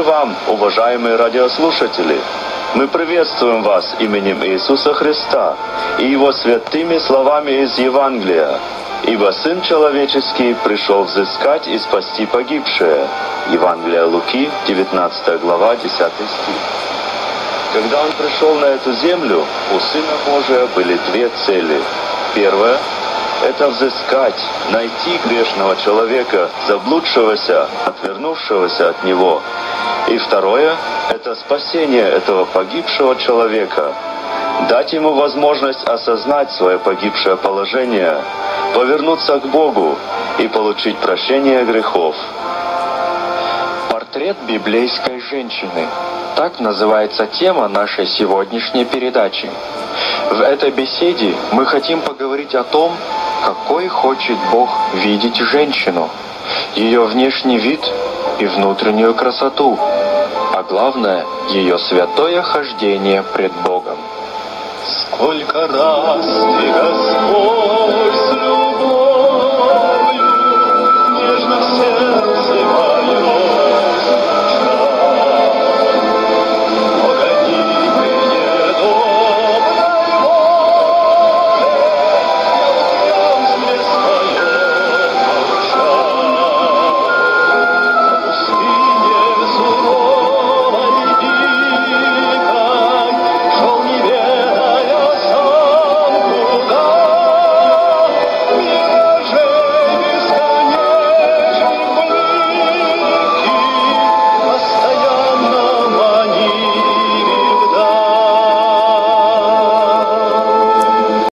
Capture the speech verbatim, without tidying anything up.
вам, уважаемые радиослушатели! Мы приветствуем вас именем Иисуса Христа и Его святыми словами из Евангелия. Ибо Сын Человеческий пришел взыскать и спасти погибшее. Евангелие Луки, девятнадцатая глава, десятый стих. Когда Он пришел на эту землю, у Сына Божия были две цели. Первая — это взыскать, найти грешного человека, заблудшегося, отвернувшегося от Него. И второе — это спасение этого погибшего человека, дать ему возможность осознать свое погибшее положение, повернуться к Богу и получить прощение грехов. Портрет библейской женщины. Так называется тема нашей сегодняшней передачи. В этой беседе мы хотим поговорить о том, какой хочет Бог видеть женщину, ее внешний вид и внутреннюю красоту, а главное, ее святое хождение пред Богом. Сколько раз Ты, Господь,